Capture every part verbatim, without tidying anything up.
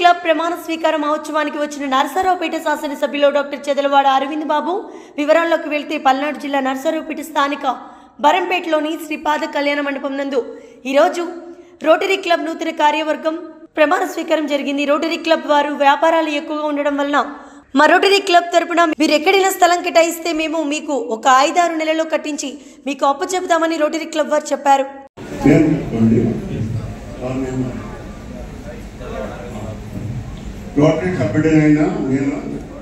Club ప్రమాణ స్వీకార మహోత్సవానికి వచ్చిన నర్సరావుపేట శాసనసభ్యులు డాక్టర్ చెదలవాడ అరవింద్ బాబు వివరాల్లోకి వెళ్తే పల్నాడు జిల్లా నర్సరావుపేట స్థానిక బరంపేటలోని శ్రీపాద కళ్యాణ మండపం నందు ఈరోజు రోటరీ క్లబ్ నూతన కార్యవర్గం ప్రమాణ స్వీకారం జరిగింది. రోటరీ క్లబ్ వారు వ్యాపారాలు ఎక్కువగా ఉండడం వలన మా రోటరీ క్లబ్ తరపున మీరు ఎక్కడైనా స్థలం కేటాయిస్తే మేము మీకు ఒక ఐదారు నెలలో కట్టించి మీకు అప్పు చెబుతామని రోటరీ క్లబ్ వారు చెప్పారు. రోటరీ సభ్యుడైనా నేను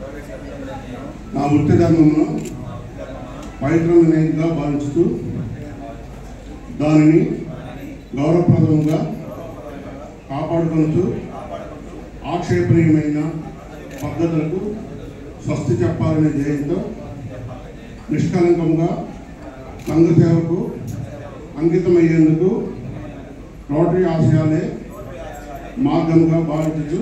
నా వృత్తి ధర్మమును పవిత్రమైనదిగా భావిస్తూ దానిని గౌరవప్రదంగా కాపాడుకుంటూ ఆక్షేపణీయమైన పద్ధతులకు స్వస్తి చెప్పాలనే ధ్యేయంతో నిష్కలంకంగా సంఘ సేవకు అంకితమయ్యేందుకు రోటరీ ఆశయాలే మార్గంగా భావించు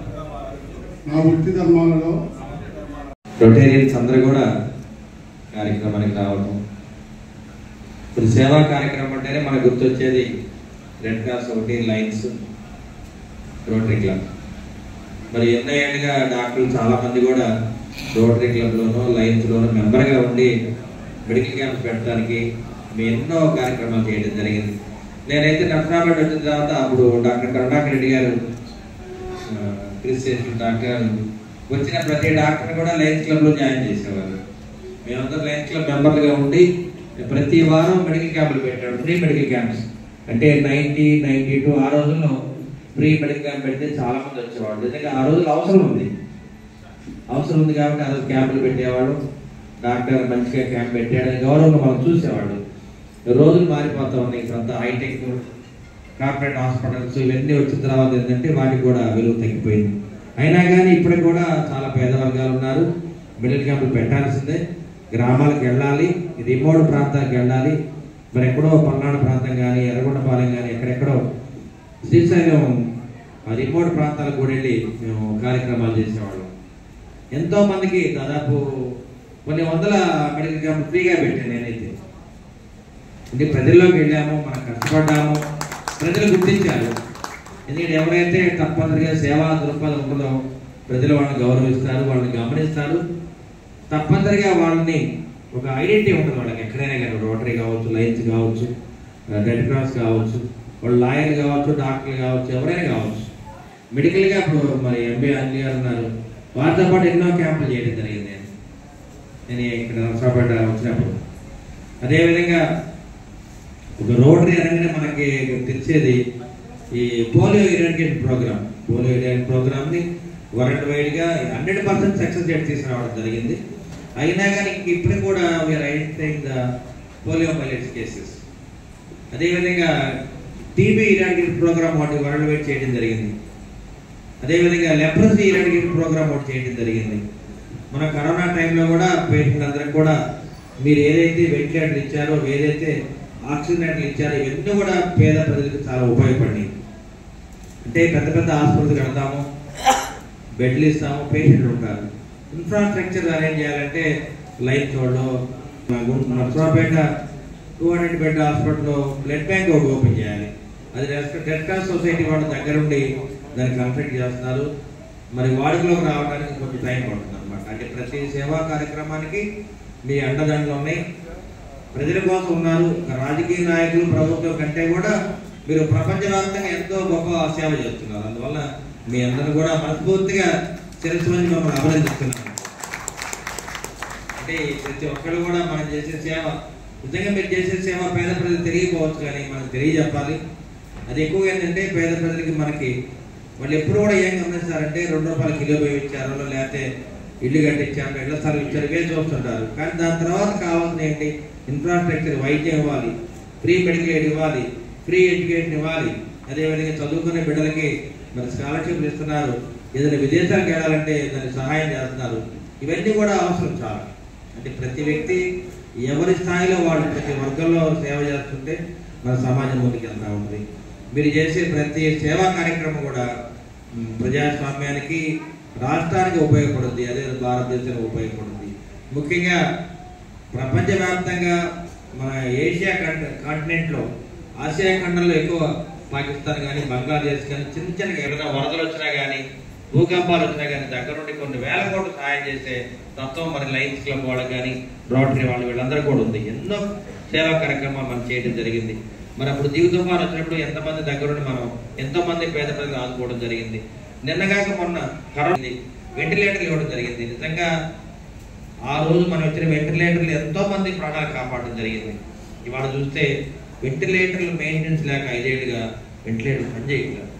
నా వృత్తి ధర్మాలలో రొటేరియన్స్ అందరూ కూడా కార్యక్రమానికి రావడం. ఇప్పుడు సేవా కార్యక్రమం అంటేనే మనకు గుర్తొచ్చేది రెడ్ క్రాస్ ఒకటి, లైన్స్, రోటరీ క్లబ్. మరి ఎన్నో ఏళ్ళుగా డాక్టర్లు చాలామంది కూడా రోటరీ క్లబ్లోనూ లైన్స్లోనూ మెంబర్గా ఉండి మెడికల్ క్యాంప్స్ పెట్టడానికి మేము ఎన్నో కార్యక్రమాలు చేయడం జరిగింది. నేనైతే నర్సరావుపేట వచ్చిన తర్వాత అప్పుడు డాక్టర్ కరుణాకర్ రెడ్డి గారు క్రిస్టియన్ డాక్టర్ వచ్చిన ప్రతి డాక్టర్ కూడా లయన్స్ క్లబ్లో జాయిన్ చేసేవారు. మేమందరం లయన్స్ క్లబ్ మెంబర్లుగా ఉండి ప్రతి వారం మెడికల్ క్యాంపులు పెట్టాడు. ఫ్రీ మెడికల్ క్యాంప్స్ అంటే నైన్టీ నైన్టీ టూ ఆ రోజుల్లో ఫ్రీ మెడికల్ క్యాంప్ పెడితే చాలా మంది వచ్చేవాళ్ళు. ఎందుకంటే ఆ రోజుల్లో అవసరం ఉంది అవసరం ఉంది కాబట్టి ఆ రోజు క్యాంపులు పెట్టేవాడు. డాక్టర్ మంచిగా క్యాంప్ పెట్టాడని గౌరవంగా మనం చూసేవాళ్ళు. రోజులు మారిపోతా ఉన్నాయి. ఇప్పుడంతా హైటెక్ కార్పొరేట్ హాస్పిటల్స్ ఇవన్నీ వచ్చిన తర్వాత ఏంటంటే వాటికి కూడా విలువ తగ్గిపోయింది. అయినా కానీ ఇప్పటికి కూడా చాలా పేద వర్గాలు ఉన్నారు. మెడికల్ క్యాంపులు పెట్టాల్సిందే. గ్రామాలకు వెళ్ళాలి, రిమోట్ ప్రాంతాలకు వెళ్ళాలి. మరి ఎక్కడో పల్నాడు ప్రాంతం కానీ ఎర్రగొండపాలెం కానీ ఎక్కడెక్కడో శ్రీశైలం రిమోట్ ప్రాంతాలకు కూడా వెళ్ళి మేము కార్యక్రమాలు చేసేవాళ్ళం. ఎంతో మందికి దాదాపు కొన్ని వందల మెడికల్ క్యాంపులు ఫ్రీగా పెట్టాను నేనైతే. అంటే ప్రజల్లోకి వెళ్ళాము, మనం కష్టపడ్డాము, ప్రజలు గుర్తించారు. ఎందుకంటే ఎవరైతే తప్పనిసరిగా సేవా దృక్పథం ఉంటుందో ప్రజలు వాళ్ళని గౌరవిస్తారు, వాళ్ళని గమనిస్తారు. తప్పనిసరిగా వాళ్ళని ఒక ఐడెంటిటీ ఉంటుంది వాళ్ళకి. ఎక్కడైనా కానీ రోటరీ కావచ్చు, లైన్స్ కావచ్చు, రెడ్ క్రాస్ కావచ్చు, వాళ్ళు లాయర్లు కావచ్చు, డాక్టర్లు కావచ్చు, ఎవరైనా కావచ్చు. మెడికల్గా ఇప్పుడు మరి ఎంబీ అన్ని గారు ఉన్నారు, వారితో పాటు ఎన్నో క్యాంపులు చేయడం జరిగింది నేను నేను ఇక్కడ నర్సరావుపేట వచ్చినప్పుడు. అదేవిధంగా ఒక రోటరీ అనగానే మనకి తెలిసేది ఈ polio eradication programme. Polio eradication ప్రోగ్రామ్ని వరల్డ్ వైడ్గా హండ్రెడ్ పర్సెంట్ సక్సెస్ రేట్ తీసుకురావడం జరిగింది. అయినా కానీ ఇప్పుడు కూడా we're identifying the polio myelitis cases. అదేవిధంగా టీబీ ఇరాడికేషన్ ప్రోగ్రామ్ ఒకటి వరల్డ్ వైడ్ చేయడం జరిగింది. అదేవిధంగా లెప్రసీ ఇరాడికేషన్ ప్రోగ్రామ్ ఒకటి చేయడం జరిగింది. మన కరోనా టైంలో కూడా పేషెంట్ అందరికి కూడా మీరు ఏదైతే వెంటిలేటర్లు ఇచ్చారో, ఏదైతే ఆక్సిజనేటర్లు ఇచ్చారో ఇవన్నీ కూడా పేద ప్రజలకు చాలా ఉపయోగపడినాయి. అంటే పెద్ద పెద్ద హాస్పిటల్కి వెళ్తాము, బెడ్లు ఇస్తాము, పేషెంట్లు ఉంటారు. ఇన్ఫ్రాస్ట్రక్చర్ అరేంజ్ చేయాలంటే లైన్స్ వాళ్ళు నర్సరావుపేట టూ హండ్రెడ్ బెడ్ హాస్పిటల్లో బ్లడ్ బ్యాంక్ ఒకటి ఓపెన్ చేయాలి. అది రెడ్ క్రాస్ సొసైటీ వాళ్ళ దగ్గరుండి దాన్ని కంప్లీట్ చేస్తున్నారు. మరి వాడుకలోకి రావడానికి కొంచెం టైం పడుతుంది అనమాట. అంటే ప్రతి సేవా కార్యక్రమానికి మీ అండదండలు ఉన్నాయి, ప్రజల కోసం ఉన్నారు. రాజకీయ నాయకులు, ప్రభుత్వం కంటే కూడా మీరు ప్రపంచవ్యాప్తంగా ఎంతో గొప్ప సేవ చేస్తున్నారు. అందువల్ల మీ అందరూ కూడా మనస్ఫూర్తిగా శిరస్సు మంది మమ్మల్ని అభినందిస్తున్నారు. అంటే ప్రతి ఒక్కరు కూడా మనం చేసే సేవ, నిజంగా మీరు చేసే సేవ పేద ప్రజలు తెలియకపోవచ్చు కానీ మనకు తెలియజెప్పాలి. అది ఎక్కువగా ఏంటంటే పేద ప్రజలకి మనకి వాళ్ళు ఎప్పుడు కూడా ఏం గమనిస్తారంటే రెండు రూపాయల కిలో బియ్యం ఇచ్చారు, లేకపోతే ఇల్లు కట్టించారు, ఇళ్ల స్థలం ఇచ్చారు, ఇవే చూస్తుంటారు. కానీ దాని తర్వాత కావాల్సిన ఏంటి? ఇన్ఫ్రాస్ట్రక్చర్, వైద్యం ఇవ్వాలి, ఫ్రీ మెడికల్ ఎయిడ్ ఇవ్వాలి, ఫ్రీ ఎడ్యుకేషన్ ఇవ్వాలి. అదేవిధంగా చదువుకునే బిడ్డలకి మరి స్కాలర్షిప్లు ఇస్తున్నారు. ఏదైనా విదేశాలకు వెళ్ళాలంటే దానికి సహాయం చేస్తున్నారు. ఇవన్నీ కూడా అవసరం చాలా. అంటే ప్రతి వ్యక్తి ఎవరి స్థాయిలో వాళ్ళు ప్రతి వర్గంలో సేవ చేస్తుంటే మన సమాజం ముందుకు వెళ్తూ ఉంటుంది. మీరు చేసే ప్రతి సేవా కార్యక్రమం కూడా ప్రజాస్వామ్యానికి, రాష్ట్రానికి ఉపయోగపడుతుంది, అదే భారతదేశానికి ఉపయోగపడుతుంది. ముఖ్యంగా ప్రపంచవ్యాప్తంగా మన ఏషియా కాంటినెంట్లో, ఆసియా ఖండంలో ఎక్కువ పాకిస్తాన్ కానీ బంగ్లాదేశ్ కానీ చిన్న చిన్న ఏదైనా వరదలు వచ్చినా కానీ భూకంపాలు వచ్చినా కానీ దగ్గర నుండి కొన్ని వేల కోట్లు సహాయం చేసే తత్వం మరి లయన్స్ క్లబ్ వాళ్ళకి కానీ రోటరీ వాళ్ళు వీళ్ళందరూ కూడా ఉంది. ఎన్నో సేవా కార్యక్రమాలు మనం చేయడం జరిగింది. మరి అప్పుడు దిగు తుఫాను వచ్చినప్పుడు ఎంతమంది దగ్గరుండి మనం ఎంతో మంది పేద ప్రజలు ఆదుకోవడం జరిగింది. నిన్నగాక మొన్న కరోనా వెంటిలేటర్లు ఇవ్వడం జరిగింది. నిజంగా ఆ రోజు మనం ఇచ్చిన వెంటిలేటర్లు ఎంతో మంది ప్రాణాలు కాపాడడం జరిగింది. ఇవాళ చూస్తే వెంటిలేటర్లు మెయింటెనెన్స్ లేక ఐదేళ్లుగా వెంటిలేటర్లు పనిచేయట్లేదు.